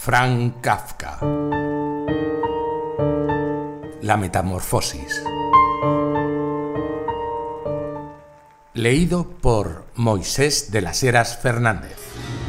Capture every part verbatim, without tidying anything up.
Franz Kafka. La metamorfosis. Leído por Moisés de las Heras Fernández.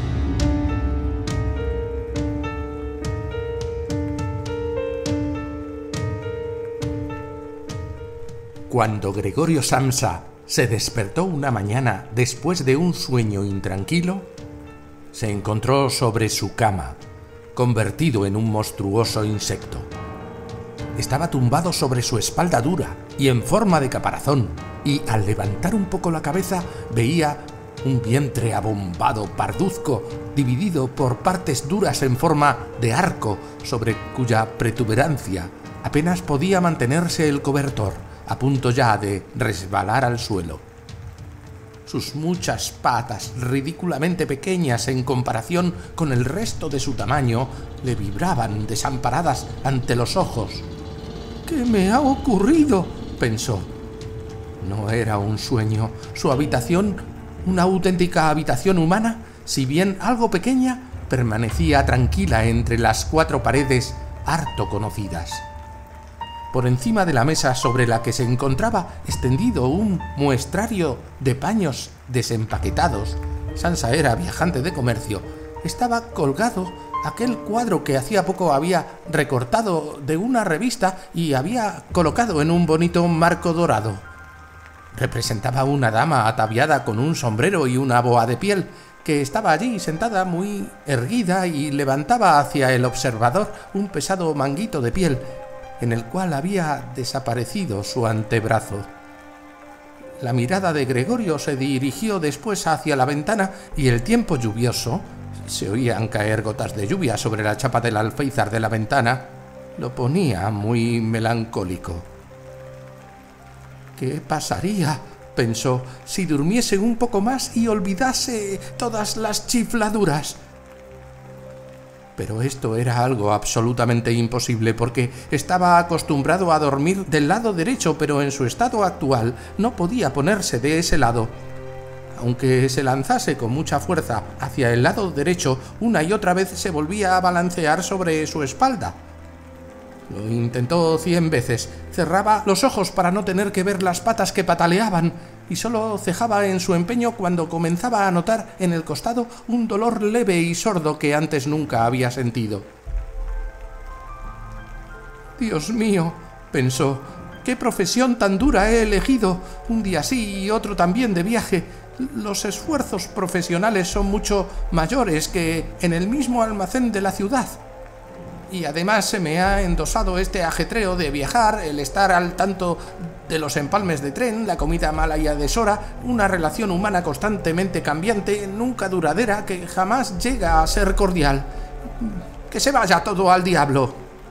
Cuando Gregorio Samsa se despertó una mañana después de un sueño intranquilo, se encontró sobre su cama, convertido en un monstruoso insecto. Estaba tumbado sobre su espalda dura y en forma de caparazón, y al levantar un poco la cabeza veía un vientre abombado parduzco dividido por partes duras en forma de arco sobre cuya protuberancia apenas podía mantenerse el cobertor, a punto ya de resbalar al suelo. Sus muchas patas, ridículamente pequeñas en comparación con el resto de su tamaño, le vibraban desamparadas ante los ojos. «¿Qué me ha ocurrido?», pensó. No era un sueño. Su habitación, una auténtica habitación humana, si bien algo pequeña, permanecía tranquila entre las cuatro paredes harto conocidas. Por encima de la mesa sobre la que se encontraba extendido un muestrario de paños desempaquetados, Samsa era viajante de comercio, estaba colgado aquel cuadro que hacía poco había recortado de una revista y había colocado en un bonito marco dorado. Representaba a una dama ataviada con un sombrero y una boa de piel, que estaba allí sentada muy erguida y levantaba hacia el observador un pesado manguito de piel, en el cual había desaparecido su antebrazo. La mirada de Gregorio se dirigió después hacia la ventana y el tiempo lluvioso, se oían caer gotas de lluvia sobre la chapa del alféizar de la ventana, lo ponía muy melancólico. «¿Qué pasaría?», pensó, «si durmiese un poco más y olvidase todas las chifladuras?». Pero esto era algo absolutamente imposible porque estaba acostumbrado a dormir del lado derecho, pero en su estado actual no podía ponerse de ese lado. Aunque se lanzase con mucha fuerza hacia el lado derecho, una y otra vez se volvía a balancear sobre su espalda. Lo intentó cien veces, cerraba los ojos para no tener que ver las patas que pataleaban, y solo cejaba en su empeño cuando comenzaba a notar en el costado un dolor leve y sordo que antes nunca había sentido. «Dios mío», pensó, «qué profesión tan dura he elegido, un día sí y otro también de viaje. Los esfuerzos profesionales son mucho mayores que en el mismo almacén de la ciudad. Y además se me ha endosado este ajetreo de viajar, el estar al tanto de los empalmes de tren, la comida mala y a deshora, una relación humana constantemente cambiante, nunca duradera, que jamás llega a ser cordial. ¡Que se vaya todo al diablo!».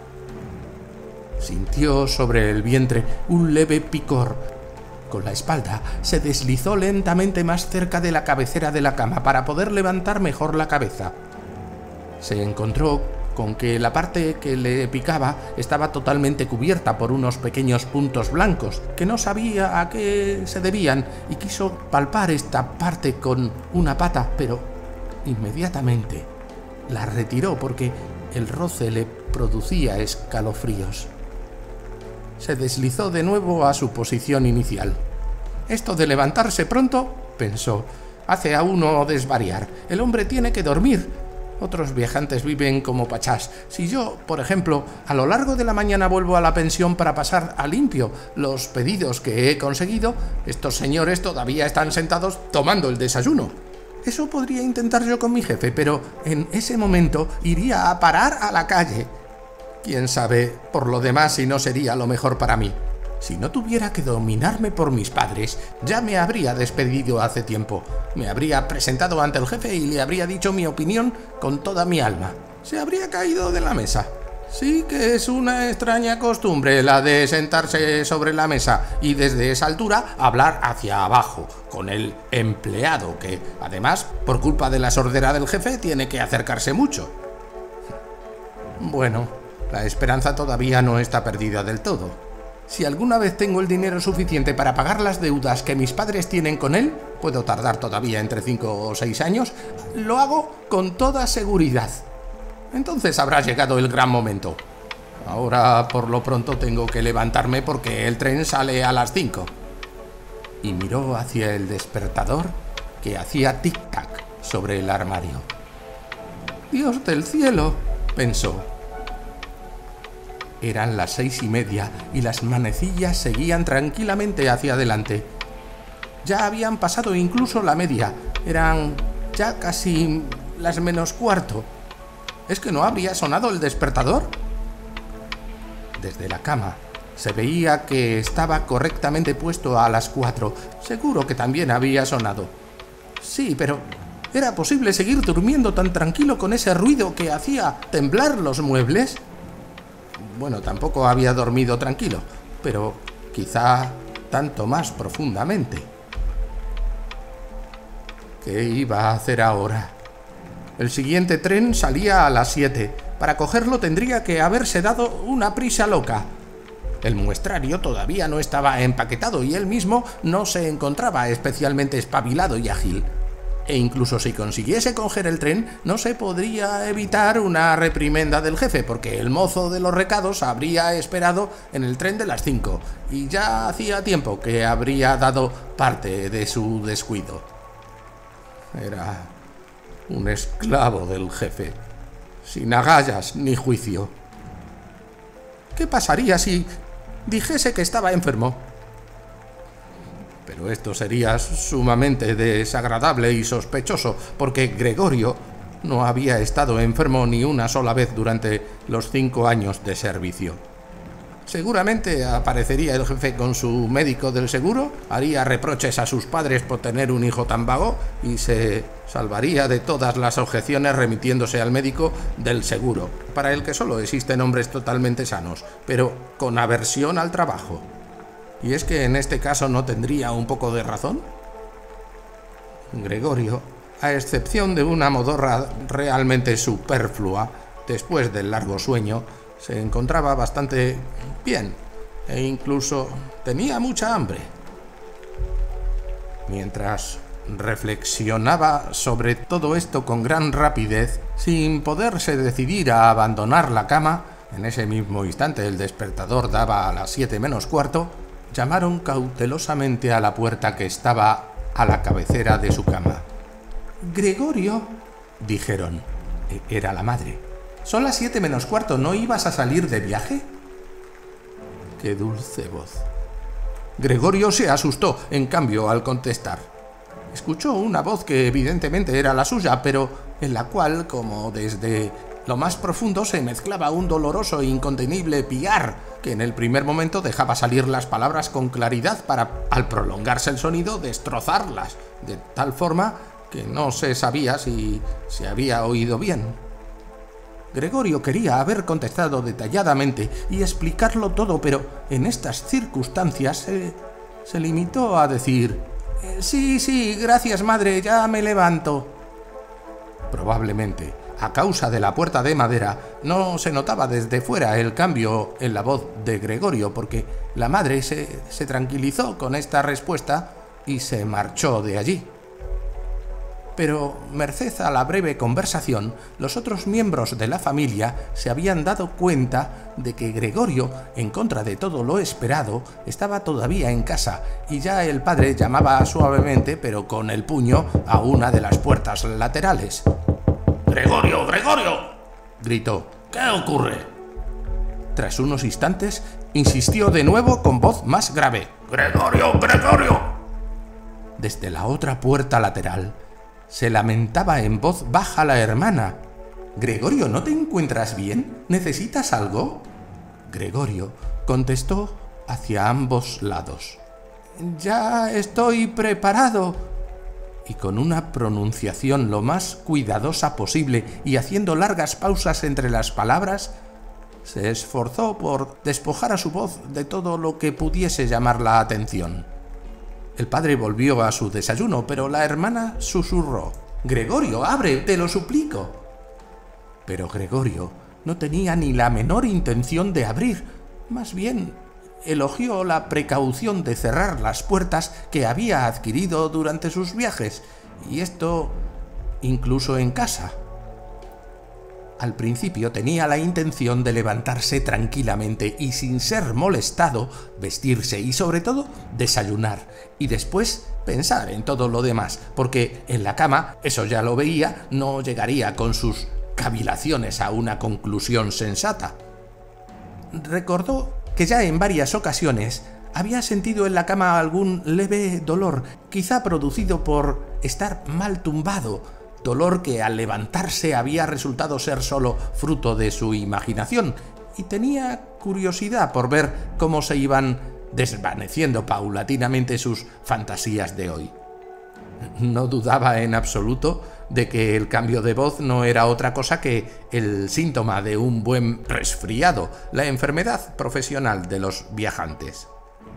Sintió sobre el vientre un leve picor. Con la espalda se deslizó lentamente más cerca de la cabecera de la cama para poder levantar mejor la cabeza. Se encontró con que la parte que le picaba estaba totalmente cubierta por unos pequeños puntos blancos, que no sabía a qué se debían, y quiso palpar esta parte con una pata, pero inmediatamente la retiró porque el roce le producía escalofríos. Se deslizó de nuevo a su posición inicial. «Esto de levantarse pronto», pensó, «hace a uno desvariar. El hombre tiene que dormir. Otros viajantes viven como pachás. Si yo, por ejemplo, a lo largo de la mañana vuelvo a la pensión para pasar a limpio los pedidos que he conseguido, estos señores todavía están sentados tomando el desayuno. Eso podría intentar yo con mi jefe, pero en ese momento iría a parar a la calle. Quién sabe, por lo demás, si no sería lo mejor para mí. Si no tuviera que dominarme por mis padres, ya me habría despedido hace tiempo. Me habría presentado ante el jefe y le habría dicho mi opinión con toda mi alma. Se habría caído de la mesa. Sí que es una extraña costumbre la de sentarse sobre la mesa y desde esa altura hablar hacia abajo con el empleado que, además, por culpa de la sordera del jefe, tiene que acercarse mucho. Bueno, la esperanza todavía no está perdida del todo. Si alguna vez tengo el dinero suficiente para pagar las deudas que mis padres tienen con él, puedo tardar todavía entre cinco o seis años, lo hago con toda seguridad. Entonces habrá llegado el gran momento. Ahora, por lo pronto, tengo que levantarme porque el tren sale a las cinco. Y miró hacia el despertador que hacía tic-tac sobre el armario. «Dios del cielo», pensó. Eran las seis y media y las manecillas seguían tranquilamente hacia adelante. Ya habían pasado incluso la media. Eran ya casi las menos cuarto. ¿Es que no habría sonado el despertador? Desde la cama se veía que estaba correctamente puesto a las cuatro. Seguro que también había sonado. Sí, pero ¿era posible seguir durmiendo tan tranquilo con ese ruido que hacía temblar los muebles? Bueno, tampoco había dormido tranquilo, pero quizá tanto más profundamente. ¿Qué iba a hacer ahora? El siguiente tren salía a las siete. Para cogerlo tendría que haberse dado una prisa loca. El muestrario todavía no estaba empaquetado y él mismo no se encontraba especialmente espabilado y ágil. E incluso si consiguiese coger el tren, no se podría evitar una reprimenda del jefe, porque el mozo de los recados habría esperado en el tren de las cinco, y ya hacía tiempo que habría dado parte de su descuido. Era un esclavo del jefe, sin agallas ni juicio. ¿Qué pasaría si dijese que estaba enfermo? Pero esto sería sumamente desagradable y sospechoso, porque Gregorio no había estado enfermo ni una sola vez durante los cinco años de servicio. Seguramente aparecería el jefe con su médico del seguro, haría reproches a sus padres por tener un hijo tan vago y se salvaría de todas las objeciones remitiéndose al médico del seguro, para el que solo existen hombres totalmente sanos, pero con aversión al trabajo. ¿Y es que en este caso no tendría un poco de razón? Gregorio, a excepción de una modorra realmente superflua, después del largo sueño, se encontraba bastante bien e incluso tenía mucha hambre. Mientras reflexionaba sobre todo esto con gran rapidez, sin poderse decidir a abandonar la cama, en ese mismo instante el despertador daba a las siete menos cuarto, llamaron cautelosamente a la puerta que estaba a la cabecera de su cama. «Gregorio», dijeron. Era la madre. «Son las siete menos cuarto, ¿no ibas a salir de viaje?» Qué dulce voz. Gregorio se asustó, en cambio, al contestar. Escuchó una voz que evidentemente era la suya, pero en la cual, como desde lo más profundo, se mezclaba un doloroso e incontenible piar, que en el primer momento dejaba salir las palabras con claridad para, al prolongarse el sonido, destrozarlas, de tal forma que no se sabía si se había oído bien. Gregorio quería haber contestado detalladamente y explicarlo todo, pero en estas circunstancias eh, se limitó a decir: «Sí, sí, gracias, madre, ya me levanto». Probablemente, a causa de la puerta de madera, no se notaba desde fuera el cambio en la voz de Gregorio, porque la madre se, se tranquilizó con esta respuesta y se marchó de allí. Pero, merced a la breve conversación, los otros miembros de la familia se habían dado cuenta de que Gregorio, en contra de todo lo esperado, estaba todavía en casa, y ya el padre llamaba suavemente, pero con el puño, a una de las puertas laterales. «¡Gregorio, Gregorio!», gritó. «¿Qué ocurre?». Tras unos instantes, insistió de nuevo con voz más grave. «¡Gregorio, Gregorio!». Desde la otra puerta lateral se lamentaba en voz baja la hermana. «Gregorio, ¿no te encuentras bien? ¿Necesitas algo?». Gregorio contestó hacia ambos lados. «Ya estoy preparado». Y con una pronunciación lo más cuidadosa posible y haciendo largas pausas entre las palabras, se esforzó por despojar a su voz de todo lo que pudiese llamar la atención. El padre volvió a su desayuno, pero la hermana susurró: «Gregorio, abre, te lo suplico». Pero Gregorio no tenía ni la menor intención de abrir, más bien elogió la precaución de cerrar las puertas que había adquirido durante sus viajes, y esto incluso en casa. Al principio tenía la intención de levantarse tranquilamente y sin ser molestado, vestirse y sobre todo desayunar, y después pensar en todo lo demás, porque en la cama, eso ya lo veía, no llegaría con sus cavilaciones a una conclusión sensata. Recordó que ya en varias ocasiones había sentido en la cama algún leve dolor, quizá producido por estar mal tumbado, dolor que al levantarse había resultado ser solo fruto de su imaginación, y tenía curiosidad por ver cómo se iban desvaneciendo paulatinamente sus fantasías de hoy. No dudaba en absoluto de que el cambio de voz no era otra cosa que el síntoma de un buen resfriado, la enfermedad profesional de los viajantes.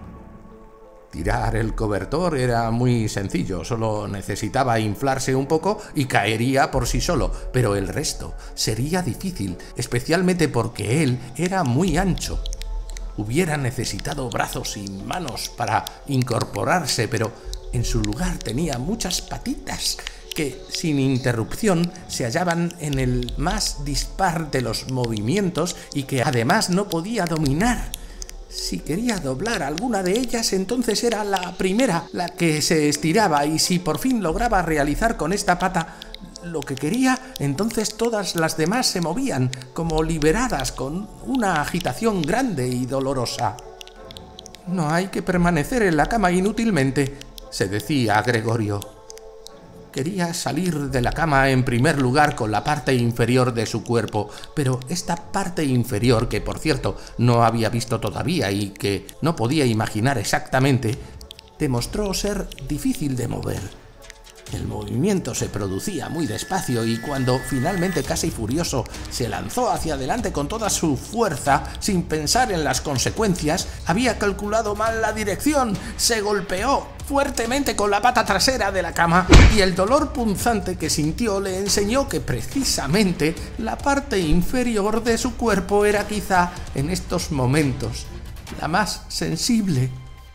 Tirar el cobertor era muy sencillo, solo necesitaba inflarse un poco y caería por sí solo, pero el resto sería difícil, especialmente porque él era muy ancho. Hubiera necesitado brazos y manos para incorporarse, pero en su lugar tenía muchas patitas que, sin interrupción, se hallaban en el más dispar de los movimientos y que además no podía dominar. Si quería doblar alguna de ellas, entonces era la primera la que se estiraba, y si por fin lograba realizar con esta pata lo que quería, entonces todas las demás se movían, como liberadas con una agitación grande y dolorosa. «No hay que permanecer en la cama inútilmente», se decía Gregorio. Quería salir de la cama en primer lugar con la parte inferior de su cuerpo, pero esta parte inferior, que por cierto no había visto todavía y que no podía imaginar exactamente, demostró ser difícil de mover. El movimiento se producía muy despacio y cuando finalmente, casi furioso, se lanzó hacia adelante con toda su fuerza, sin pensar en las consecuencias, había calculado mal la dirección, se golpeó fuertemente con la pata trasera de la cama y el dolor punzante que sintió le enseñó que precisamente la parte inferior de su cuerpo era quizá en estos momentos la más sensible.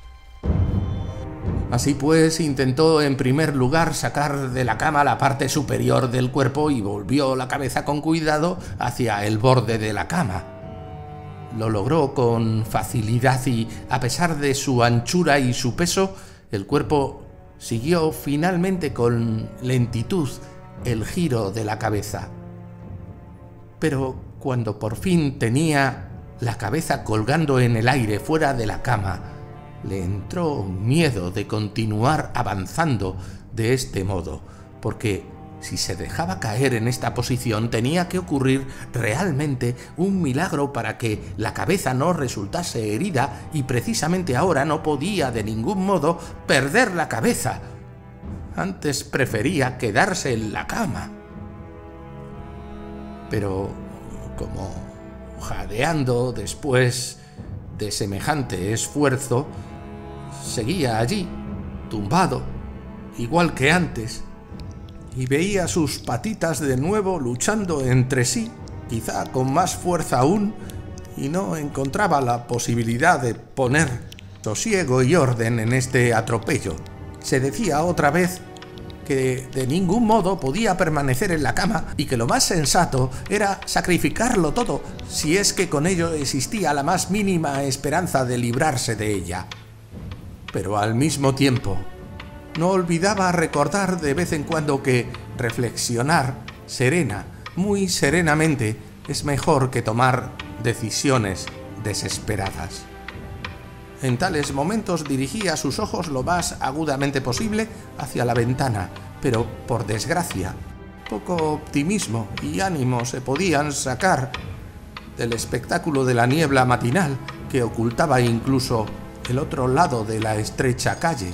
Así pues, intentó en primer lugar sacar de la cama la parte superior del cuerpo y volvió la cabeza con cuidado hacia el borde de la cama. Lo logró con facilidad y, a pesar de su anchura y su peso, el cuerpo siguió finalmente con lentitud el giro de la cabeza. Pero cuando por fin tenía la cabeza colgando en el aire fuera de la cama, le entró miedo de continuar avanzando de este modo, porque si se dejaba caer en esta posición tenía que ocurrir realmente un milagro para que la cabeza no resultase herida, y precisamente ahora no podía de ningún modo perder la cabeza. Antes prefería quedarse en la cama. Pero, como jadeando después de semejante esfuerzo, seguía allí, tumbado, igual que antes, y veía sus patitas de nuevo luchando entre sí, quizá con más fuerza aún, y no encontraba la posibilidad de poner sosiego y orden en este atropello. Se decía otra vez que de ningún modo podía permanecer en la cama y que lo más sensato era sacrificarlo todo, si es que con ello existía la más mínima esperanza de librarse de ella. Pero al mismo tiempo, no olvidaba recordar de vez en cuando que reflexionar serena, muy serenamente, es mejor que tomar decisiones desesperadas. En tales momentos dirigía sus ojos lo más agudamente posible hacia la ventana, pero, por desgracia, poco optimismo y ánimo se podían sacar del espectáculo de la niebla matinal que ocultaba incluso el otro lado de la estrecha calle.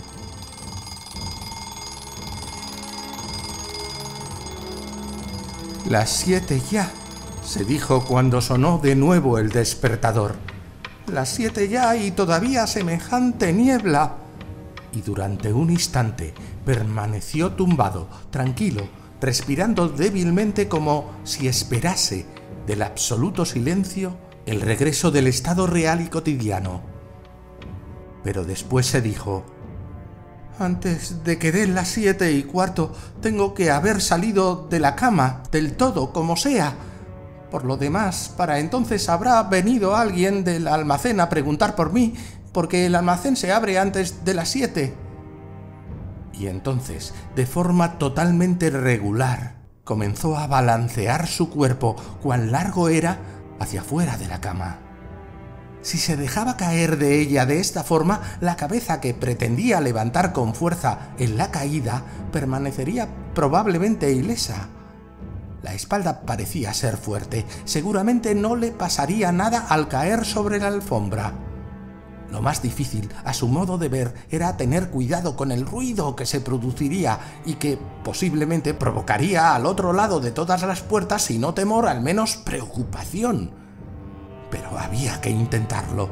«Las siete ya», se dijo cuando sonó de nuevo el despertador. «Las siete ya y todavía semejante niebla». Y durante un instante permaneció tumbado, tranquilo, respirando débilmente como si esperase del absoluto silencio el regreso del estado real y cotidiano. Pero después se dijo: «Antes de que den las siete y cuarto, tengo que haber salido de la cama, del todo, como sea. Por lo demás, para entonces habrá venido alguien del almacén a preguntar por mí, porque el almacén se abre antes de las siete. Y entonces, de forma totalmente regular, comenzó a balancear su cuerpo, cuán largo era, hacia fuera de la cama. Si se dejaba caer de ella de esta forma, la cabeza que pretendía levantar con fuerza en la caída permanecería probablemente ilesa. La espalda parecía ser fuerte, seguramente no le pasaría nada al caer sobre la alfombra. Lo más difícil, a su modo de ver, era tener cuidado con el ruido que se produciría y que posiblemente provocaría al otro lado de todas las puertas, si no temor, al menos preocupación. Pero había que intentarlo.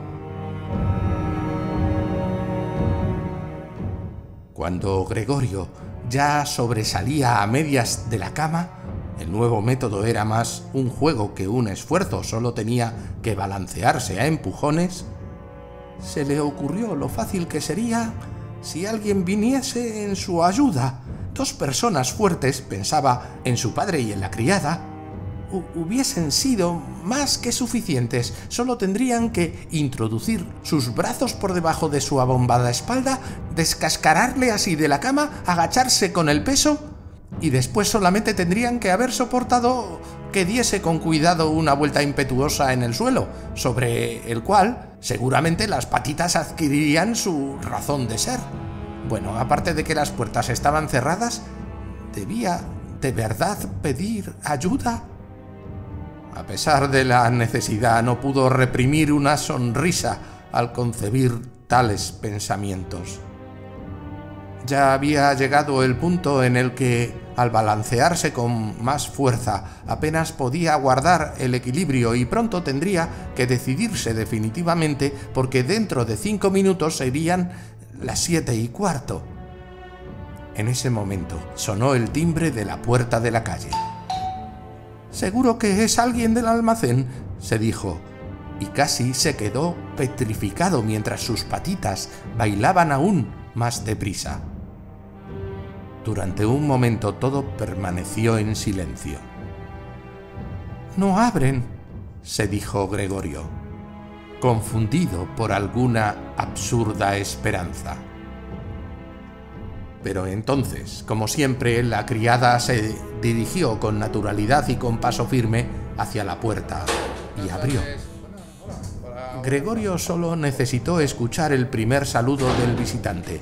Cuando Gregorio ya sobresalía a medias de la cama, el nuevo método era más un juego que un esfuerzo, solo tenía que balancearse a empujones. Se le ocurrió lo fácil que sería si alguien viniese en su ayuda. Dos personas fuertes, pensaba en su padre y en la criada, hubiesen sido más que suficientes. Solo tendrían que introducir sus brazos por debajo de su abombada espalda, descascararle así de la cama, agacharse con el peso y después solamente tendrían que haber soportado que diese con cuidado una vuelta impetuosa en el suelo, sobre el cual seguramente las patitas adquirirían su razón de ser. Bueno, aparte de que las puertas estaban cerradas, ¿debía de verdad pedir ayuda? A pesar de la necesidad, no pudo reprimir una sonrisa al concebir tales pensamientos. Ya había llegado el punto en el que, al balancearse con más fuerza, apenas podía guardar el equilibrio y pronto tendría que decidirse definitivamente, porque dentro de cinco minutos serían las siete y cuarto. En ese momento sonó el timbre de la puerta de la calle. «Seguro que es alguien del almacén», se dijo, y casi se quedó petrificado mientras sus patitas bailaban aún más deprisa. Durante un momento todo permaneció en silencio. «No abren», se dijo Gregorio, confundido por alguna absurda esperanza. Pero entonces, como siempre, la criada se dirigió con naturalidad y con paso firme hacia la puerta y abrió. Gregorio solo necesitó escuchar el primer saludo del visitante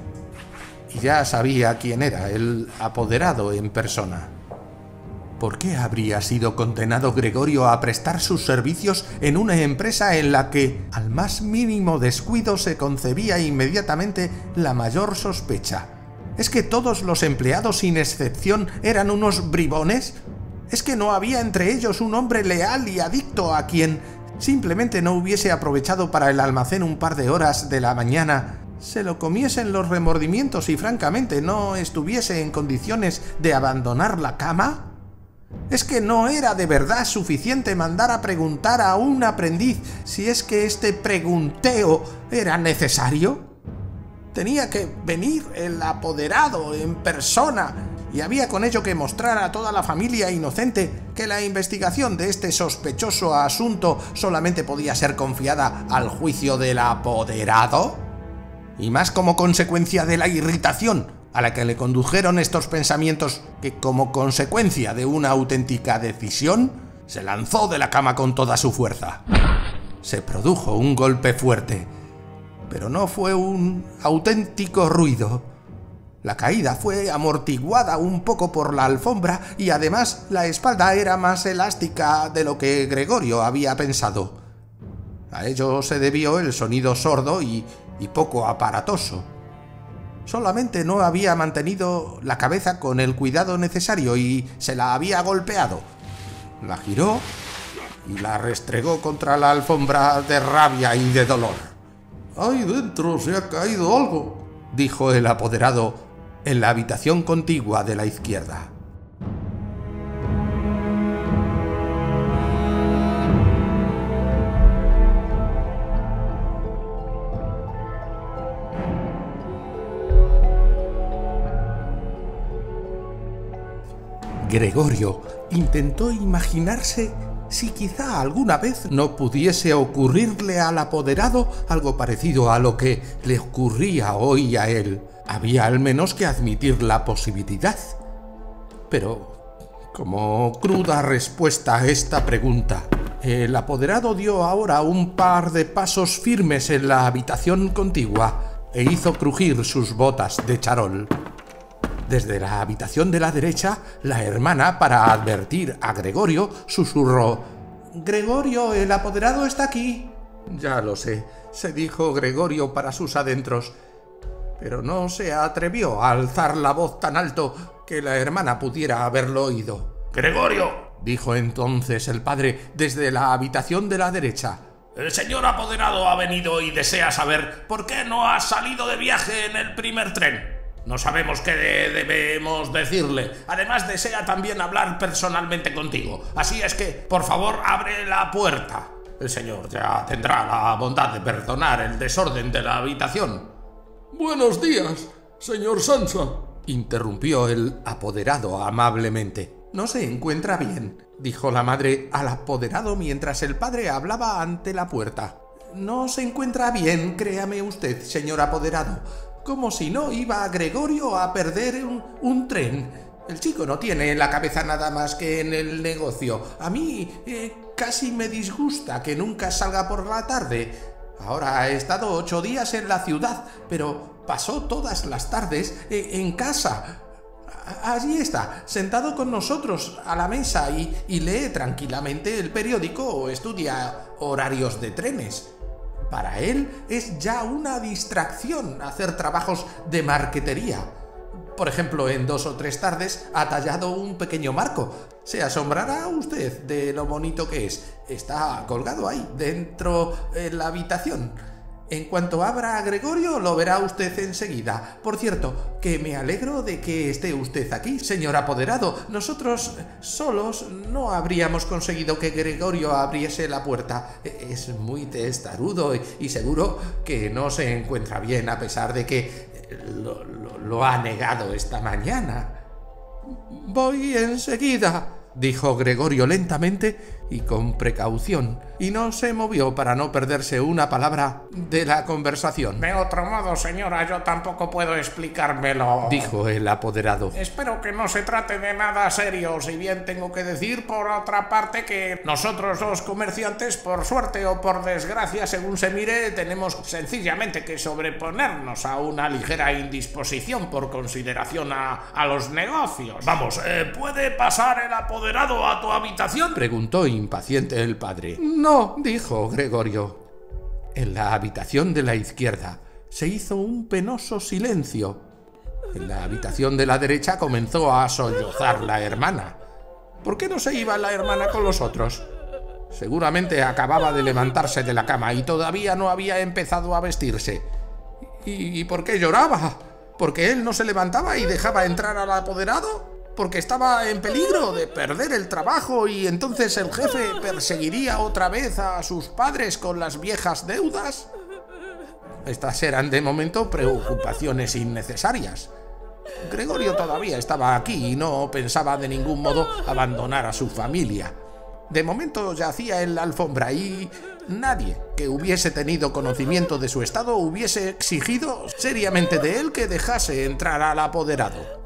y ya sabía quién era, el apoderado en persona. ¿Por qué habría sido condenado Gregorio a prestar sus servicios en una empresa en la que, al más mínimo descuido, se concebía inmediatamente la mayor sospecha? ¿Es que todos los empleados, sin excepción, eran unos bribones? ¿Es que no había entre ellos un hombre leal y adicto a quien, simplemente no hubiese aprovechado para el almacén un par de horas de la mañana, se lo comiesen los remordimientos y francamente no estuviese en condiciones de abandonar la cama? ¿Es que no era de verdad suficiente mandar a preguntar a un aprendiz si es que este pregunteo era necesario? Tenía que venir el apoderado en persona y había con ello que mostrar a toda la familia inocente que la investigación de este sospechoso asunto solamente podía ser confiada al juicio del apoderado. Y más como consecuencia de la irritación a la que le condujeron estos pensamientos, que como consecuencia de una auténtica decisión, se lanzó de la cama con toda su fuerza. Se produjo un golpe fuerte, pero no fue un auténtico ruido. La caída fue amortiguada un poco por la alfombra y además la espalda era más elástica de lo que Gregorio había pensado. A ello se debió el sonido sordo y, y poco aparatoso. Solamente no había mantenido la cabeza con el cuidado necesario y se la había golpeado. La giró y la restregó contra la alfombra de rabia y de dolor. «Ahí dentro se ha caído algo», dijo el apoderado en la habitación contigua de la izquierda. Gregorio intentó imaginarse si quizá alguna vez no pudiese ocurrirle al apoderado algo parecido a lo que le ocurría hoy a él. Había al menos que admitir la posibilidad. Pero, como cruda respuesta a esta pregunta, el apoderado dio ahora un par de pasos firmes en la habitación contigua e hizo crujir sus botas de charol. Desde la habitación de la derecha, la hermana, para advertir a Gregorio, susurró: «Gregorio, el apoderado está aquí». «Ya lo sé», se dijo Gregorio para sus adentros, pero no se atrevió a alzar la voz tan alto que la hermana pudiera haberlo oído. «Gregorio», dijo entonces el padre desde la habitación de la derecha, «el señor apoderado ha venido y desea saber por qué no has salido de viaje en el primer tren. No sabemos qué de- debemos decirle. Además, desea también hablar personalmente contigo. Así es que, por favor, abre la puerta. El señor ya tendrá la bondad de perdonar el desorden de la habitación». «Buenos días, señor Sansa», interrumpió el apoderado amablemente. «No se encuentra bien», dijo la madre al apoderado mientras el padre hablaba ante la puerta. «No se encuentra bien, créame usted, señor apoderado. Como si no iba Gregorio a perder un, un tren. El chico no tiene en la cabeza nada más que en el negocio. A mí eh, casi me disgusta que nunca salga por la tarde. Ahora ha estado ocho días en la ciudad, pero pasó todas las tardes eh, en casa. Allí está, sentado con nosotros a la mesa y, y lee tranquilamente el periódico o estudia horarios de trenes. Para él es ya una distracción hacer trabajos de marquetería. Por ejemplo, en dos o tres tardes ha tallado un pequeño marco. Se asombrará usted de lo bonito que es. Está colgado ahí, dentro de la habitación. En cuanto abra a Gregorio, lo verá usted enseguida. Por cierto, que me alegro de que esté usted aquí, señor apoderado. Nosotros solos no habríamos conseguido que Gregorio abriese la puerta. Es muy testarudo y seguro que no se encuentra bien, a pesar de que lo, lo, lo ha negado esta mañana». «Voy enseguida», dijo Gregorio lentamente y con precaución, y no se movió para no perderse una palabra de la conversación. «De otro modo, señora, yo tampoco puedo explicármelo», dijo el apoderado. «Espero que no se trate de nada serio, si bien tengo que decir, por otra parte, que nosotros los comerciantes, por suerte o por desgracia, según se mire, tenemos sencillamente que sobreponernos a una ligera indisposición por consideración a, a los negocios». «Vamos, eh, ¿puede pasar el apoderado a tu habitación?», preguntó impaciente el padre. «No», dijo Gregorio. En la habitación de la izquierda se hizo un penoso silencio. En la habitación de la derecha comenzó a sollozar la hermana. ¿Por qué no se iba la hermana con los otros? Seguramente acababa de levantarse de la cama y todavía no había empezado a vestirse. ¿Y, y por qué lloraba? ¿Porque él no se levantaba y dejaba entrar al apoderado? ¿Porque estaba en peligro de perder el trabajo y entonces el jefe perseguiría otra vez a sus padres con las viejas deudas? Estas eran de momento preocupaciones innecesarias. Gregorio todavía estaba aquí y no pensaba de ningún modo abandonar a su familia. De momento yacía en la alfombra y nadie que hubiese tenido conocimiento de su estado hubiese exigido seriamente de él que dejase entrar al apoderado.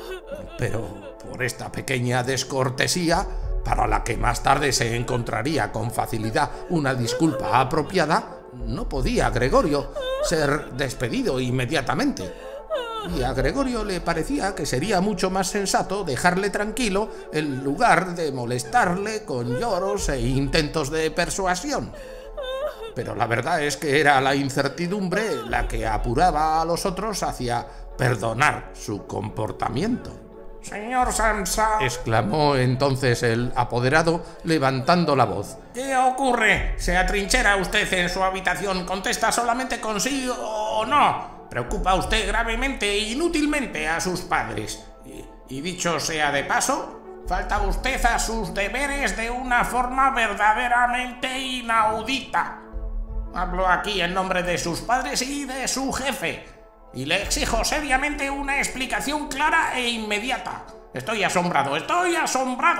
Pero por esta pequeña descortesía, para la que más tarde se encontraría con facilidad una disculpa apropiada, no podía Gregorio ser despedido inmediatamente. Y a Gregorio le parecía que sería mucho más sensato dejarle tranquilo en lugar de molestarle con lloros e intentos de persuasión. Pero la verdad es que era la incertidumbre la que apuraba a los otros hacia perdonar su comportamiento. «Señor Sansa», exclamó entonces el apoderado levantando la voz. «¿Qué ocurre? ¿Se atrinchera usted en su habitación? Contesta solamente con sí o no. Preocupa usted gravemente e inútilmente a sus padres. Y, y dicho sea de paso, falta usted a sus deberes de una forma verdaderamente inaudita. Hablo aquí en nombre de sus padres y de su jefe. Y le exijo seriamente una explicación clara e inmediata. Estoy asombrado, estoy asombrado.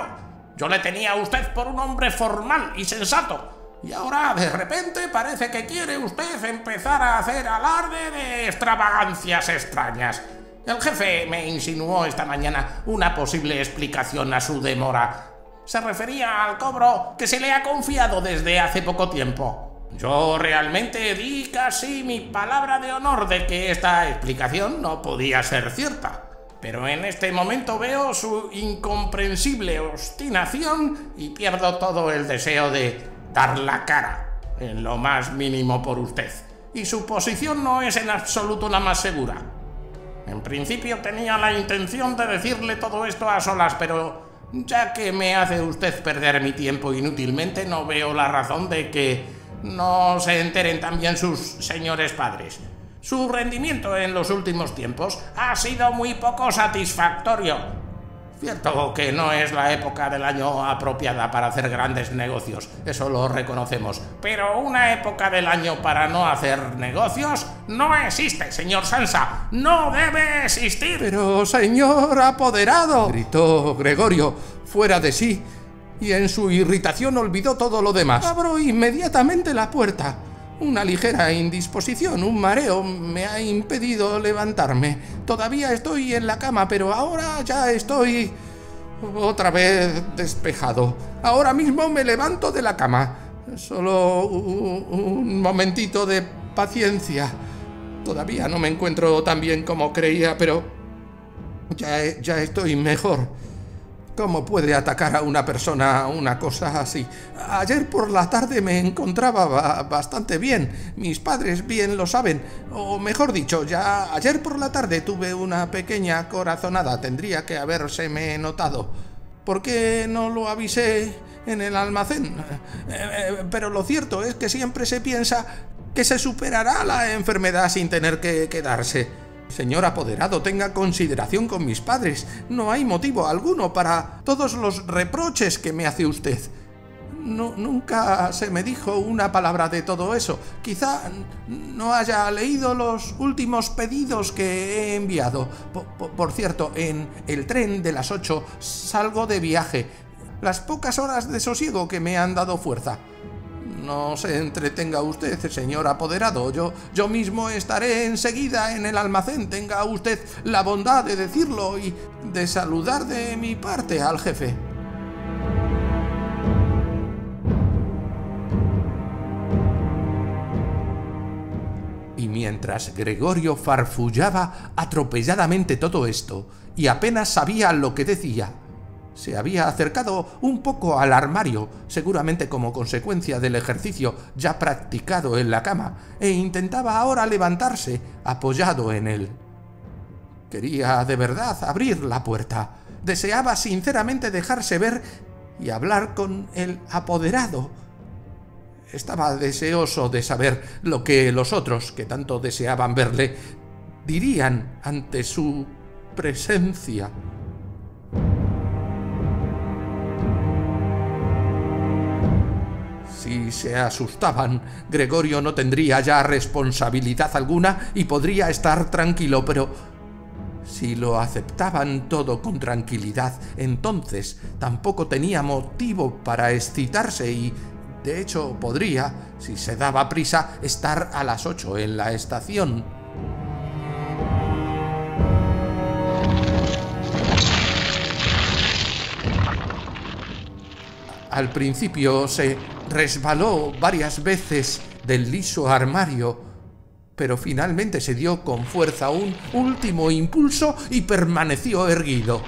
Yo le tenía a usted por un hombre formal y sensato. Y ahora, de repente, parece que quiere usted empezar a hacer alarde de extravagancias extrañas. El jefe me insinuó esta mañana una posible explicación a su demora. Se refería al cobro que se le ha confiado desde hace poco tiempo. Yo realmente di casi mi palabra de honor de que esta explicación no podía ser cierta. Pero en este momento veo su incomprensible obstinación y pierdo todo el deseo de dar la cara, en lo más mínimo por usted. Y su posición no es en absoluto la más segura. En principio tenía la intención de decirle todo esto a solas, pero ya que me hace usted perder mi tiempo inútilmente, no veo la razón de que no se enteren también sus señores padres. Su rendimiento en los últimos tiempos ha sido muy poco satisfactorio. Cierto que no es la época del año apropiada para hacer grandes negocios, eso lo reconocemos. Pero una época del año para no hacer negocios no existe, señor Sansa. ¡No debe existir! Pero, señor apoderado, gritó Gregorio, fuera de sí, y en su irritación olvidó todo lo demás. Abro inmediatamente la puerta. Una ligera indisposición, un mareo, me ha impedido levantarme. Todavía estoy en la cama, pero ahora ya estoy otra vez despejado. Ahora mismo me levanto de la cama. Solo un, un momentito de paciencia. Todavía no me encuentro tan bien como creía, pero ya, ya estoy mejor. ¿Cómo puede atacar a una persona una cosa así? Ayer por la tarde me encontraba ba- bastante bien. Mis padres bien lo saben. O mejor dicho, ya ayer por la tarde tuve una pequeña corazonada. Tendría que habérseme notado. ¿Por qué no lo avisé en el almacén? Eh, eh, pero lo cierto es que siempre se piensa que se superará la enfermedad sin tener que quedarse. Señor apoderado, tenga consideración con mis padres. No hay motivo alguno para todos los reproches que me hace usted. No, nunca se me dijo una palabra de todo eso. Quizá no haya leído los últimos pedidos que he enviado. Por, por, por cierto, en el tren de las ocho salgo de viaje. Las pocas horas de sosiego que me han dado fuerza. No se entretenga usted, señor apoderado. Yo, yo mismo estaré enseguida en el almacén. Tenga usted la bondad de decirlo y de saludar de mi parte al jefe. Y mientras Gregorio farfullaba atropelladamente todo esto, y apenas sabía lo que decía, se había acercado un poco al armario, seguramente como consecuencia del ejercicio ya practicado en la cama, e intentaba ahora levantarse apoyado en él. Quería de verdad abrir la puerta. Deseaba sinceramente dejarse ver y hablar con el apoderado. Estaba deseoso de saber lo que los otros, que tanto deseaban verle, dirían ante su presencia. Si se asustaban, Gregorio no tendría ya responsabilidad alguna y podría estar tranquilo, pero si lo aceptaban todo con tranquilidad, entonces tampoco tenía motivo para excitarse y, de hecho, podría, si se daba prisa, estar a las ocho en la estación. Al principio se resbaló varias veces del liso armario, pero finalmente se dio con fuerza un último impulso y permaneció erguido.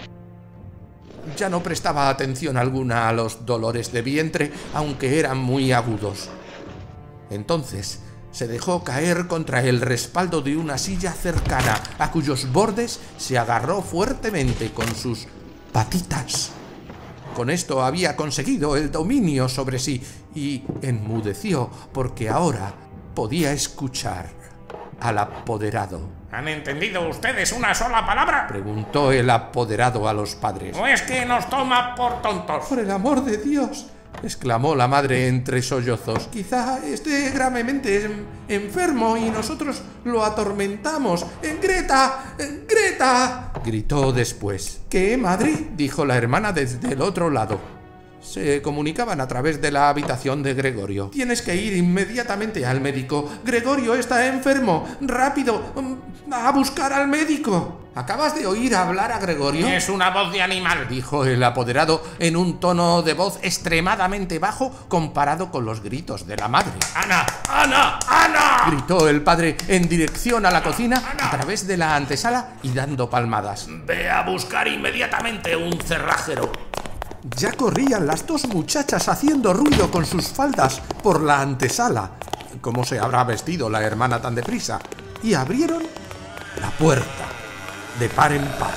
Ya no prestaba atención alguna a los dolores de vientre, aunque eran muy agudos. Entonces se dejó caer contra el respaldo de una silla cercana, a cuyos bordes se agarró fuertemente con sus patitas. Con esto había conseguido el dominio sobre sí y enmudeció porque ahora podía escuchar al apoderado. ¿Han entendido ustedes una sola palabra?, preguntó el apoderado a los padres. ¿O es que nos toma por tontos? ¡Por el amor de Dios!, exclamó la madre entre sollozos. Quizá esté gravemente enfermo y nosotros lo atormentamos. ¡Greta! ¡Greta! gritó después. ¿Qué, madre?, dijo la hermana desde el otro lado. Se comunicaban a través de la habitación de Gregorio. Tienes que ir inmediatamente al médico. Gregorio está enfermo. Rápido, a buscar al médico. ¿Acabas de oír hablar a Gregorio? Es una voz de animal, dijo el apoderado en un tono de voz extremadamente bajo comparado con los gritos de la madre. ¡Ana! ¡Ana! ¡Ana! Gritó el padre en dirección a la cocina ¡Ana! a través de la antesala y dando palmadas. Ve a buscar inmediatamente un cerrajero. Ya corrían las dos muchachas haciendo ruido con sus faldas por la antesala. ¿Cómo se habrá vestido la hermana tan deprisa? Y abrieron la puerta, de par en par.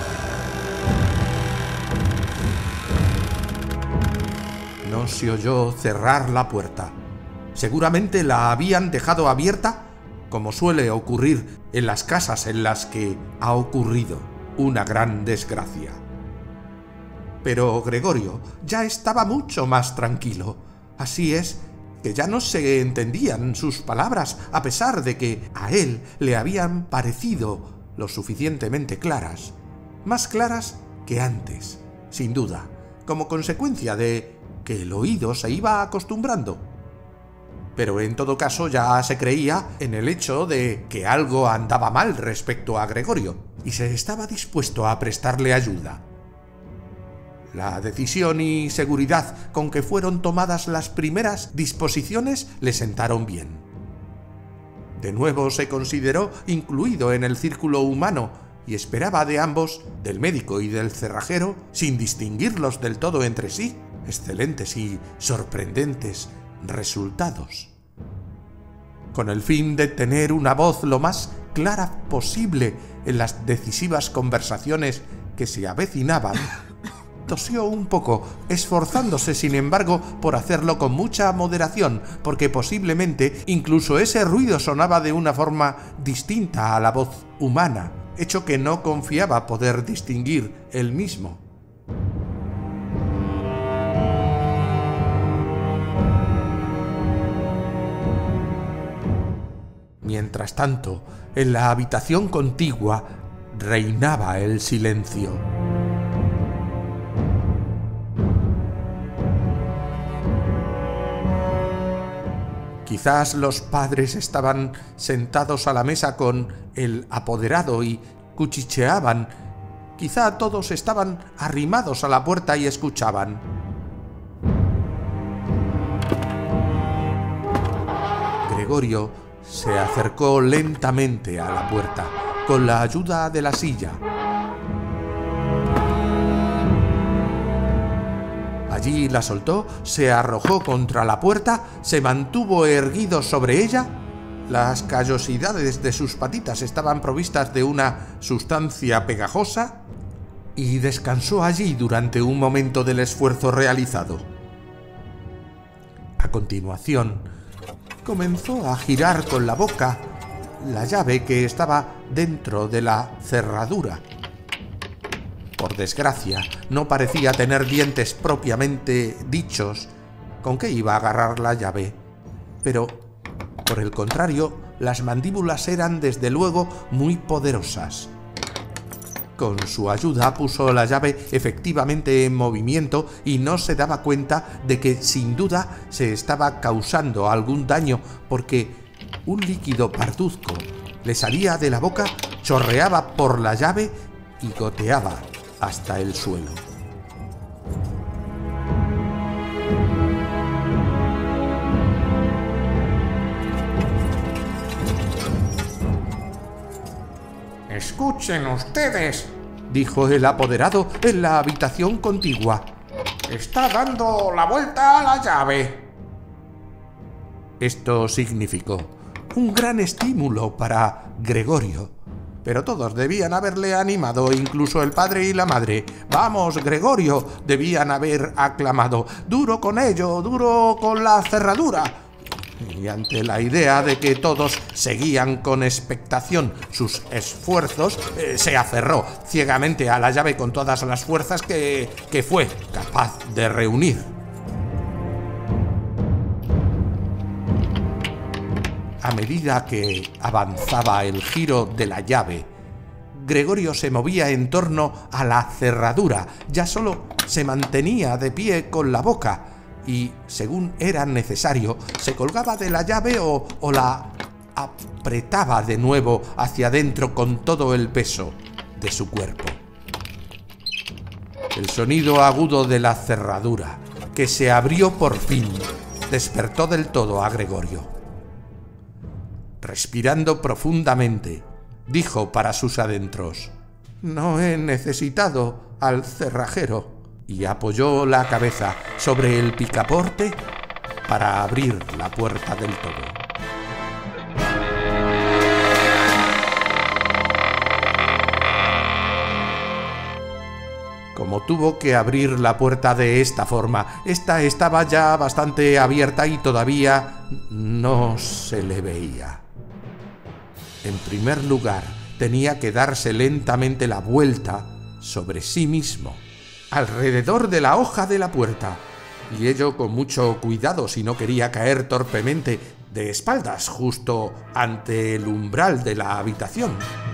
No se oyó cerrar la puerta. Seguramente la habían dejado abierta, como suele ocurrir en las casas en las que ha ocurrido una gran desgracia. Pero Gregorio ya estaba mucho más tranquilo. Así es que ya no se entendían sus palabras, a pesar de que a él le habían parecido lo suficientemente claras. Más claras que antes, sin duda, como consecuencia de que el oído se iba acostumbrando. Pero en todo caso ya se creía en el hecho de que algo andaba mal respecto a Gregorio, y se estaba dispuesto a prestarle ayuda. La decisión y seguridad con que fueron tomadas las primeras disposiciones le sentaron bien. De nuevo se consideró incluido en el círculo humano y esperaba de ambos, del médico y del cerrajero, sin distinguirlos del todo entre sí, excelentes y sorprendentes resultados. Con el fin de tener una voz lo más clara posible en las decisivas conversaciones que se avecinaban, tosió un poco, esforzándose sin embargo por hacerlo con mucha moderación, porque posiblemente incluso ese ruido sonaba de una forma distinta a la voz humana, hecho que no confiaba poder distinguir él mismo. Mientras tanto, en la habitación contigua reinaba el silencio. Quizás los padres estaban sentados a la mesa con el apoderado y cuchicheaban. Quizá todos estaban arrimados a la puerta y escuchaban. Gregorio se acercó lentamente a la puerta, con la ayuda de la silla. Allí la soltó, se arrojó contra la puerta, se mantuvo erguido sobre ella. Las callosidades de sus patitas estaban provistas de una sustancia pegajosa y descansó allí durante un momento del esfuerzo realizado. A continuación, comenzó a girar con la boca la llave que estaba dentro de la cerradura. Por desgracia, no parecía tener dientes propiamente dichos con que iba a agarrar la llave, pero, por el contrario, las mandíbulas eran desde luego muy poderosas. Con su ayuda puso la llave efectivamente en movimiento y no se daba cuenta de que sin duda se estaba causando algún daño, porque un líquido parduzco le salía de la boca, chorreaba por la llave y goteaba hasta el suelo. Escuchen ustedes, dijo el apoderado en la habitación contigua. Está dando la vuelta a la llave. Esto significó un gran estímulo para Gregorio. Pero todos debían haberle animado, incluso el padre y la madre. ¡Vamos, Gregorio!, debían haber aclamado. ¡Duro con ello, duro con la cerradura! Y ante la idea de que todos seguían con expectación sus esfuerzos, eh, se aferró ciegamente a la llave con todas las fuerzas que, que fue capaz de reunir. A medida que avanzaba el giro de la llave, Gregorio se movía en torno a la cerradura, ya solo se mantenía de pie con la boca y, según era necesario, se colgaba de la llave o, o la apretaba de nuevo hacia adentro con todo el peso de su cuerpo. El sonido agudo de la cerradura, que se abrió por fin, despertó del todo a Gregorio. Respirando profundamente, dijo para sus adentros: «No he necesitado al cerrajero», y apoyó la cabeza sobre el picaporte para abrir la puerta del todo. Como tuvo que abrir la puerta de esta forma, esta estaba ya bastante abierta y todavía no se le veía. En primer lugar, tenía que darse lentamente la vuelta sobre sí mismo, alrededor de la hoja de la puerta, y ello con mucho cuidado si no quería caer torpemente de espaldas justo ante el umbral de la habitación.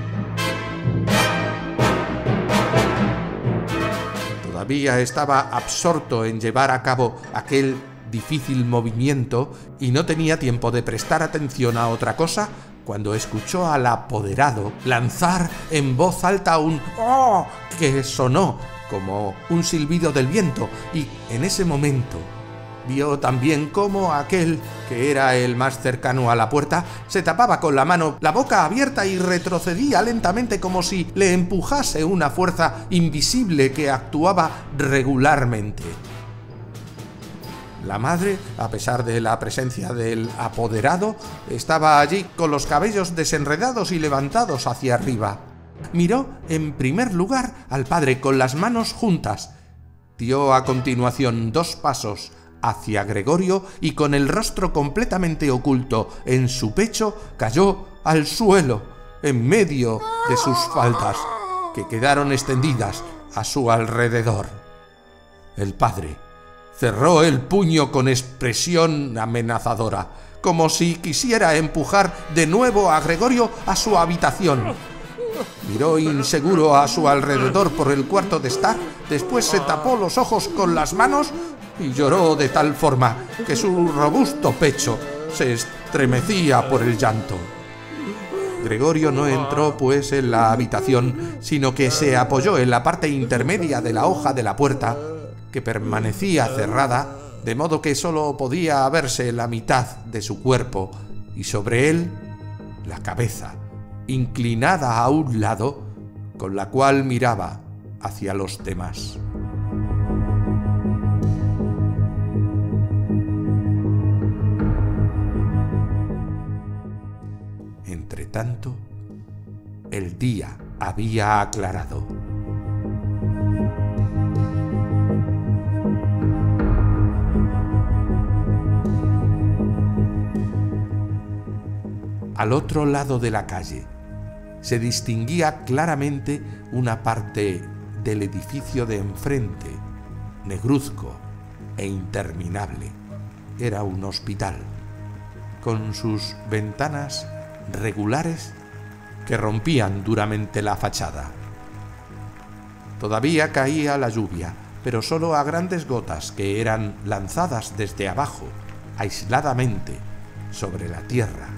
Todavía estaba absorto en llevar a cabo aquel difícil movimiento y no tenía tiempo de prestar atención a otra cosa cuando escuchó al apoderado lanzar en voz alta un «¡Oh!» que sonó como un silbido del viento, y en ese momento vio también cómo aquel, que era el más cercano a la puerta, se tapaba con la mano la boca abierta y retrocedía lentamente como si le empujase una fuerza invisible que actuaba regularmente. La madre, a pesar de la presencia del apoderado, estaba allí con los cabellos desenredados y levantados hacia arriba. Miró en primer lugar al padre con las manos juntas, dio a continuación dos pasos hacia Gregorio y con el rostro completamente oculto en su pecho cayó al suelo en medio de sus faldas, que quedaron extendidas a su alrededor. El padre cerró el puño con expresión amenazadora, como si quisiera empujar de nuevo a Gregorio a su habitación. Miró inseguro a su alrededor por el cuarto de estar, después se tapó los ojos con las manos y lloró de tal forma que su robusto pecho se estremecía por el llanto. Gregorio no entró, pues, en la habitación, sino que se apoyó en la parte intermedia de la hoja de la puerta, que permanecía cerrada, de modo que sólo podía verse la mitad de su cuerpo, y sobre él la cabeza, inclinada a un lado, con la cual miraba hacia los demás. Entretanto, el día había aclarado. Al otro lado de la calle se distinguía claramente una parte del edificio de enfrente, negruzco e interminable. Era un hospital, con sus ventanas regulares que rompían duramente la fachada. Todavía caía la lluvia, pero solo a grandes gotas que eran lanzadas desde abajo, aisladamente, sobre la tierra.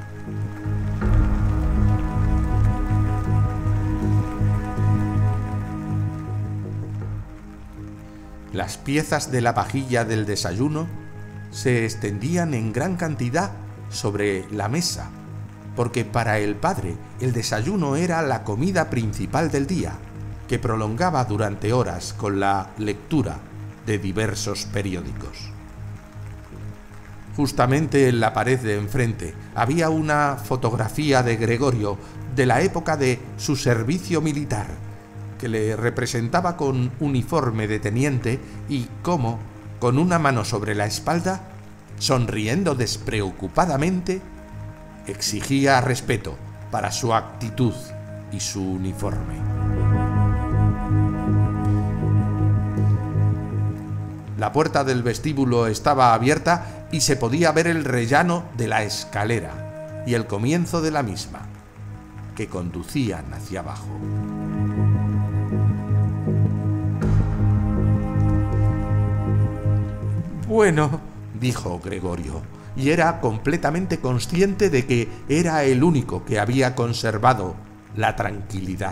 Las piezas de la vajilla del desayuno se extendían en gran cantidad sobre la mesa, porque para el padre el desayuno era la comida principal del día, que prolongaba durante horas con la lectura de diversos periódicos. Justamente en la pared de enfrente había una fotografía de Gregorio de la época de su servicio militar, que le representaba con uniforme de teniente y cómo, con una mano sobre la espalda, sonriendo despreocupadamente, exigía respeto para su actitud y su uniforme. La puerta del vestíbulo estaba abierta y se podía ver el rellano de la escalera y el comienzo de la misma, que conducían hacia abajo. Bueno, dijo Gregorio, y era completamente consciente de que era el único que había conservado la tranquilidad.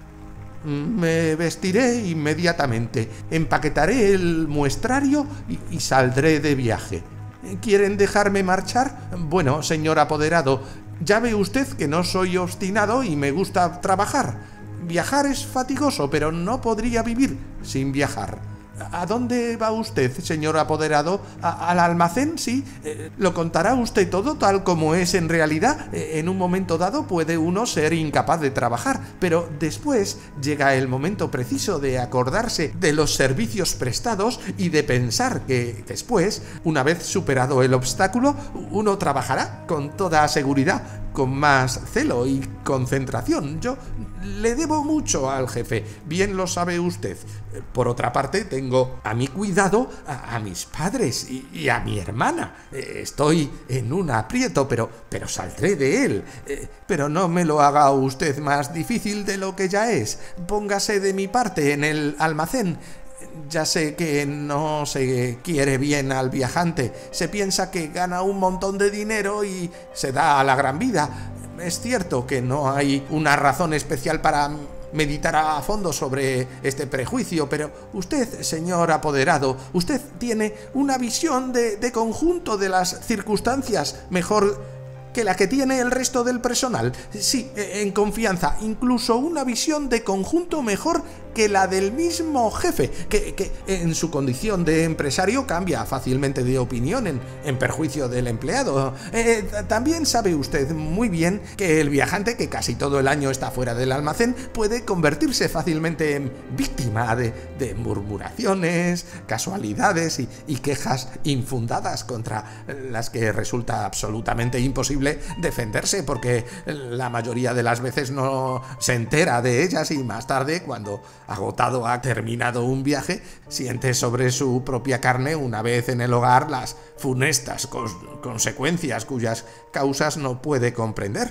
Me vestiré inmediatamente, empaquetaré el muestrario y, y saldré de viaje. ¿Quieren dejarme marchar? Bueno, señor apoderado, ya ve usted que no soy obstinado y me gusta trabajar. Viajar es fatigoso, pero no podría vivir sin viajar. ¿A dónde va usted, señor apoderado? ¿A, ¿Al almacén? Sí. Eh, ¿Lo contará usted todo tal como es en realidad? Eh, en un momento dado puede uno ser incapaz de trabajar, pero después llega el momento preciso de acordarse de los servicios prestados y de pensar que después, una vez superado el obstáculo, uno trabajará con toda seguridad, con más celo y concentración. Yo le debo mucho al jefe, bien lo sabe usted. Por otra parte, tengo a mi cuidado a, a mis padres y, y a mi hermana. Estoy en un aprieto, pero, pero saldré de él. Pero no me lo haga usted más difícil de lo que ya es. Póngase de mi parte en el almacén. Ya sé que no se quiere bien al viajante, se piensa que gana un montón de dinero y se da a la gran vida. Es cierto que no hay una razón especial para meditar a fondo sobre este prejuicio, pero usted, señor apoderado, usted tiene una visión de, de conjunto de las circunstancias mejor que la que tiene el resto del personal. Sí, en confianza, incluso una visión de conjunto mejor que la del mismo jefe, que, que en su condición de empresario cambia fácilmente de opinión en, en perjuicio del empleado. Eh, también sabe usted muy bien que el viajante, que casi todo el año está fuera del almacén, puede convertirse fácilmente en víctima de, de murmuraciones, casualidades y, y quejas infundadas contra las que resulta absolutamente imposible defenderse, porque la mayoría de las veces no se entera de ellas y más tarde, cuando agotado ha terminado un viaje, siente sobre su propia carne, una vez en el hogar, las funestas cos consecuencias cuyas causas no puede comprender.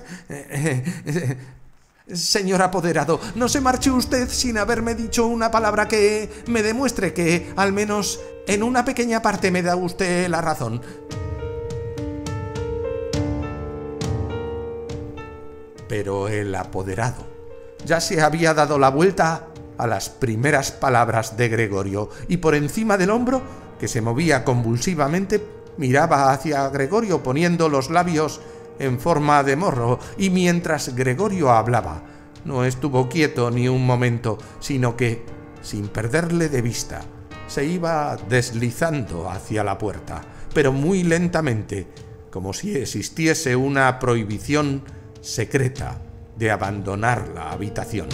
Señor apoderado, no se marche usted sin haberme dicho una palabra que me demuestre que, al menos en una pequeña parte, me da usted la razón. Pero el apoderado ya se había dado la vuelta a las primeras palabras de Gregorio y por encima del hombro, que se movía convulsivamente, miraba hacia Gregorio poniendo los labios en forma de morro, y mientras Gregorio hablaba, no estuvo quieto ni un momento, sino que, sin perderle de vista, se iba deslizando hacia la puerta, pero muy lentamente, como si existiese una prohibición secreta de abandonar la habitación.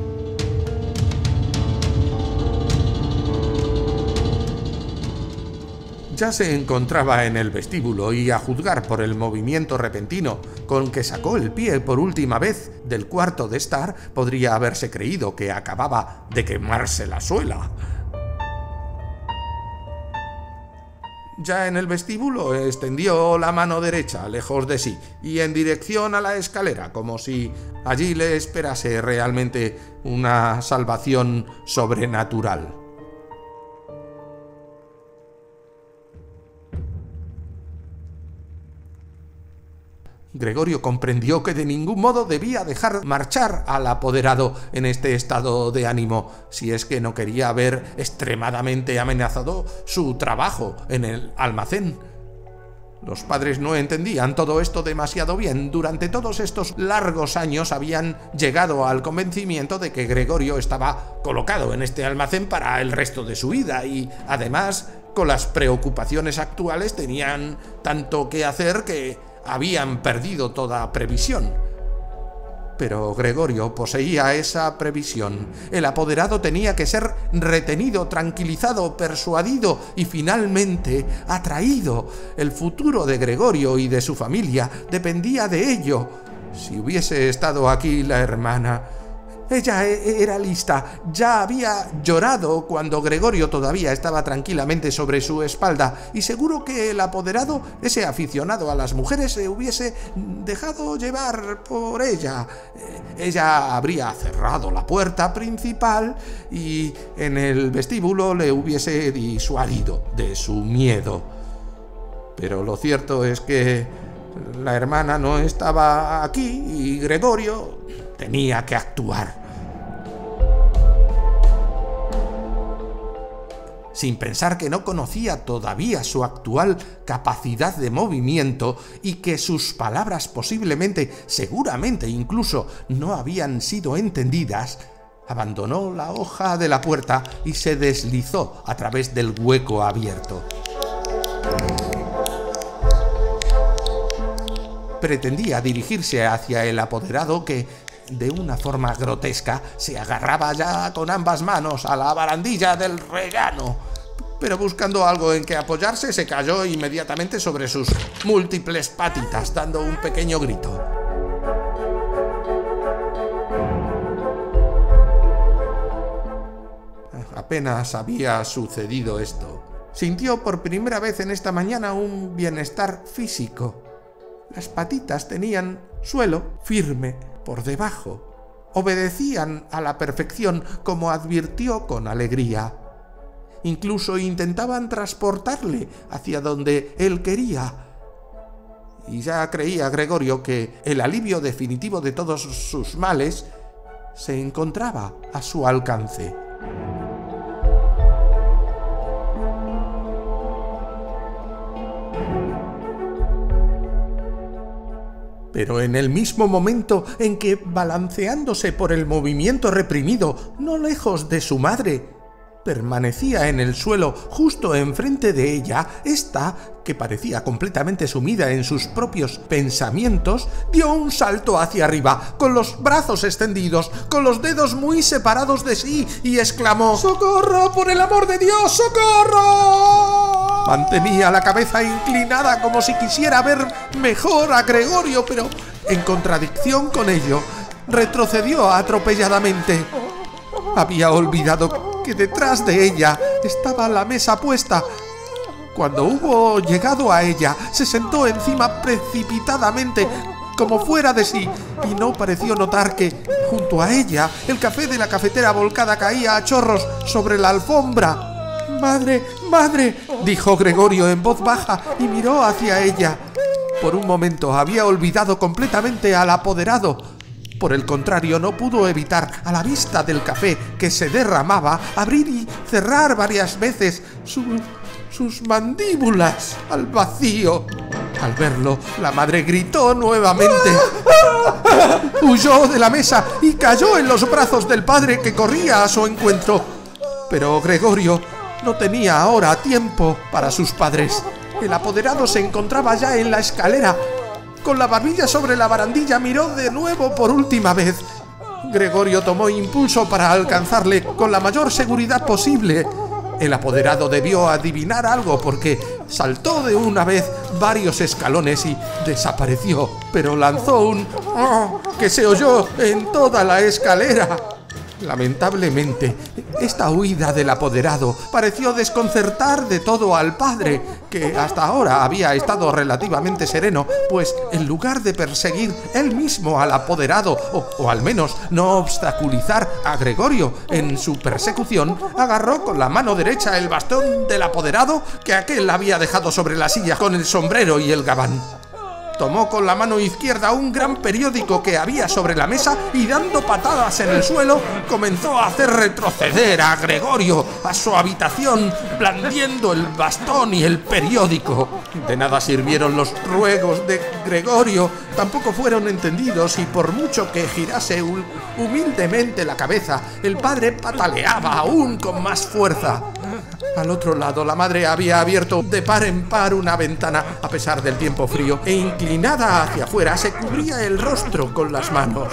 Ya se encontraba en el vestíbulo y, a juzgar por el movimiento repentino con que sacó el pie por última vez del cuarto de estar, podría haberse creído que acababa de quemarse la suela. Ya en el vestíbulo extendió la mano derecha lejos de sí y en dirección a la escalera, como si allí le esperase realmente una salvación sobrenatural. Gregorio comprendió que de ningún modo debía dejar marchar al apoderado en este estado de ánimo, si es que no quería ver extremadamente amenazado su trabajo en el almacén. Los padres no entendían todo esto demasiado bien. Durante todos estos largos años habían llegado al convencimiento de que Gregorio estaba colocado en este almacén para el resto de su vida y, además, con las preocupaciones actuales tenían tanto que hacer que habían perdido toda previsión. Pero Gregorio poseía esa previsión. El apoderado tenía que ser retenido, tranquilizado, persuadido y finalmente atraído. El futuro de Gregorio y de su familia dependía de ello. Si hubiese estado aquí la hermana, Ella era lista, ya había llorado cuando Gregorio todavía estaba tranquilamente sobre su espalda, y seguro que el apoderado, ese aficionado a las mujeres, se hubiese dejado llevar por ella. Ella habría cerrado la puerta principal y en el vestíbulo le hubiese disuadido de su miedo. Pero lo cierto es que la hermana no estaba aquí y Gregorio tenía que actuar. Sin pensar que no conocía todavía su actual capacidad de movimiento y que sus palabras posiblemente, seguramente incluso, no habían sido entendidas, abandonó la hoja de la puerta y se deslizó a través del hueco abierto. Pretendía dirigirse hacia el apoderado que, de una forma grotesca, se agarraba ya con ambas manos a la barandilla del rellano, pero buscando algo en que apoyarse se cayó inmediatamente sobre sus múltiples patitas, dando un pequeño grito. Apenas había sucedido esto, sintió por primera vez en esta mañana un bienestar físico. Las patitas tenían suelo firme por debajo. Obedecían a la perfección, como advirtió con alegría. Incluso intentaban transportarle hacia donde él quería. Y ya creía Gregorio que el alivio definitivo de todos sus males se encontraba a su alcance. Pero en el mismo momento en que, balanceándose por el movimiento reprimido, no lejos de su madre, permanecía en el suelo justo enfrente de ella, ésta, que parecía completamente sumida en sus propios pensamientos, dio un salto hacia arriba, con los brazos extendidos, con los dedos muy separados de sí, y exclamó: ¡Socorro, por el amor de Dios, socorro! Mantenía la cabeza inclinada como si quisiera ver mejor a Gregorio, pero, en contradicción con ello, retrocedió atropelladamente. Había olvidado que detrás de ella estaba la mesa puesta. Cuando hubo llegado a ella, se sentó encima precipitadamente, como fuera de sí, y no pareció notar que, junto a ella, el café de la cafetera volcada caía a chorros sobre la alfombra. «Madre, madre», dijo Gregorio en voz baja y miró hacia ella. Por un momento había olvidado completamente al apoderado. Por el contrario, no pudo evitar, a la vista del café que se derramaba, abrir y cerrar varias veces su, sus mandíbulas al vacío. Al verlo, la madre gritó nuevamente. Huyó de la mesa y cayó en los brazos del padre, que corría a su encuentro. Pero Gregorio no tenía ahora tiempo para sus padres. El apoderado se encontraba ya en la escalera. Con la barbilla sobre la barandilla miró de nuevo por última vez. Gregorio tomó impulso para alcanzarle con la mayor seguridad posible. El apoderado debió adivinar algo, porque saltó de una vez varios escalones y desapareció, pero lanzó un «oh» que se oyó en toda la escalera. Lamentablemente, esta huida del apoderado pareció desconcertar de todo al padre, que hasta ahora había estado relativamente sereno, pues en lugar de perseguir él mismo al apoderado, o, o al menos no obstaculizar a Gregorio en su persecución, agarró con la mano derecha el bastón del apoderado que aquel había dejado sobre la silla con el sombrero y el gabán. Tomó con la mano izquierda un gran periódico que había sobre la mesa y, dando patadas en el suelo, comenzó a hacer retroceder a Gregorio a su habitación, blandiendo el bastón y el periódico. De nada sirvieron los ruegos de Gregorio, tampoco fueron entendidos, y por mucho que girase humildemente la cabeza, el padre pataleaba aún con más fuerza. Al otro lado, la madre había abierto de par en par una ventana, a pesar del tiempo frío, e inclinada hacia afuera se cubría el rostro con las manos.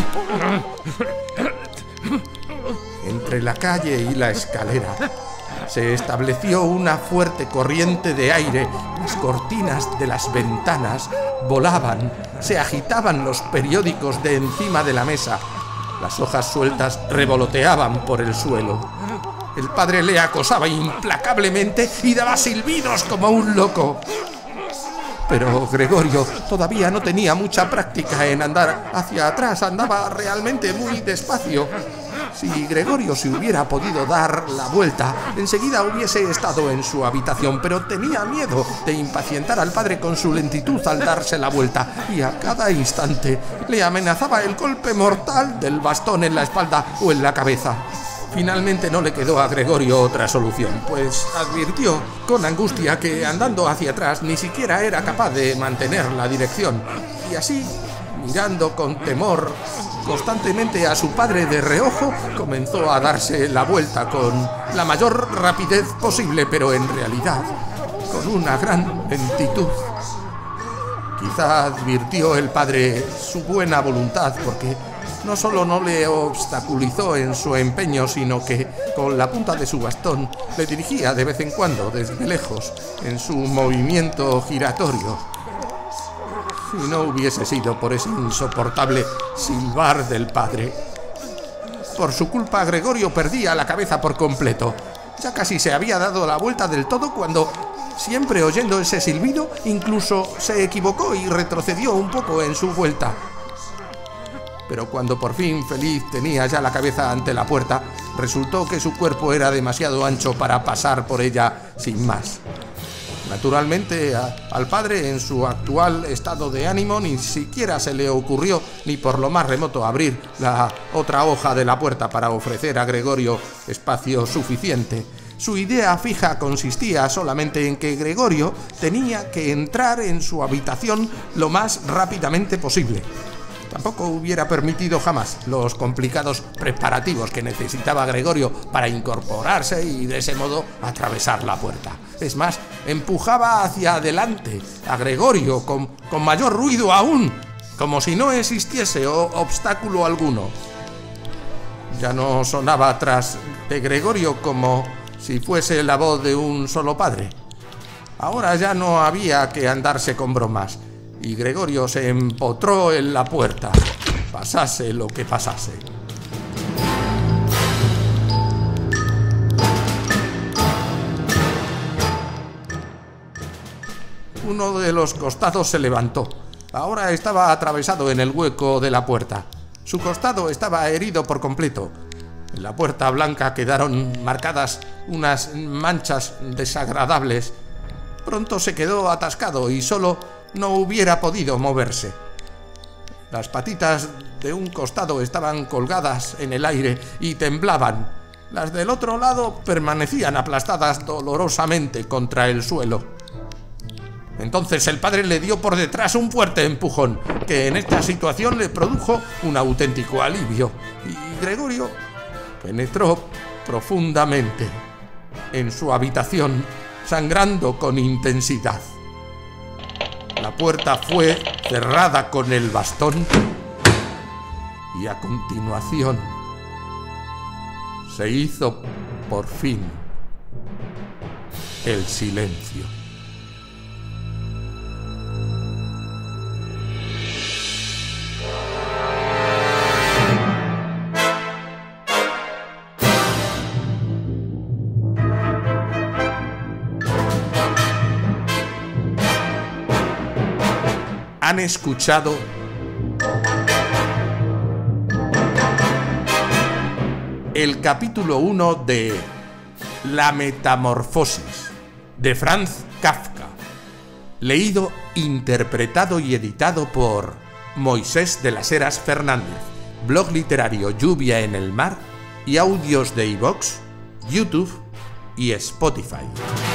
Entre la calle y la escalera se estableció una fuerte corriente de aire. Las cortinas de las ventanas volaban, se agitaban los periódicos de encima de la mesa. Las hojas sueltas revoloteaban por el suelo. El padre le acosaba implacablemente y daba silbidos como un loco. Pero Gregorio todavía no tenía mucha práctica en andar hacia atrás, andaba realmente muy despacio. Si Gregorio se hubiera podido dar la vuelta, enseguida hubiese estado en su habitación, pero tenía miedo de impacientar al padre con su lentitud al darse la vuelta, y a cada instante le amenazaba el golpe mortal del bastón en la espalda o en la cabeza. Finalmente no le quedó a Gregorio otra solución, pues advirtió con angustia que andando hacia atrás ni siquiera era capaz de mantener la dirección, y así, mirando con temor constantemente a su padre de reojo, comenzó a darse la vuelta con la mayor rapidez posible, pero en realidad con una gran lentitud. Quizá advirtió el padre su buena voluntad, porque no solo no le obstaculizó en su empeño, sino que con la punta de su bastón le dirigía de vez en cuando desde lejos en su movimiento giratorio. Si no hubiese sido por ese insoportable silbar del padre, por su culpa Gregorio perdía la cabeza por completo. Ya casi se había dado la vuelta del todo cuando, siempre oyendo ese silbido, incluso se equivocó y retrocedió un poco en su vuelta. Pero cuando por fin feliz tenía ya la cabeza ante la puerta, resultó que su cuerpo era demasiado ancho para pasar por ella sin más. Naturalmente, a, al padre, en su actual estado de ánimo, ni siquiera se le ocurrió, ni por lo más remoto, abrir la otra hoja de la puerta para ofrecer a Gregorio espacio suficiente. Su idea fija consistía solamente en que Gregorio tenía que entrar en su habitación lo más rápidamente posible. Tampoco hubiera permitido jamás los complicados preparativos que necesitaba Gregorio para incorporarse y de ese modo atravesar la puerta. Es más, empujaba hacia adelante a Gregorio con, con mayor ruido aún, como si no existiese obstáculo alguno. Ya no sonaba tras de Gregorio como si fuese la voz de un solo padre. Ahora ya no había que andarse con bromas, y Gregorio se empotró en la puerta, pasase lo que pasase. Uno de los costados se levantó. Ahora estaba atravesado en el hueco de la puerta. Su costado estaba herido por completo. En la puerta blanca quedaron marcadas unas manchas desagradables. Pronto se quedó atascado y solo no hubiera podido moverse. Las patitas de un costado estaban colgadas en el aire y temblaban. Las del otro lado permanecían aplastadas dolorosamente contra el suelo. Entonces el padre le dio por detrás un fuerte empujón, que en esta situación le produjo un auténtico alivio, y Gregorio penetró profundamente en su habitación, sangrando con intensidad. La puerta fue cerrada con el bastón y a continuación se hizo por fin el silencio. Han escuchado el capítulo uno de La Metamorfosis de Franz Kafka, leído, interpretado y editado por Moisés de las Heras Fernández, blog literario Lluvia en el Mar y audios de iVoox, YouTube y Spotify.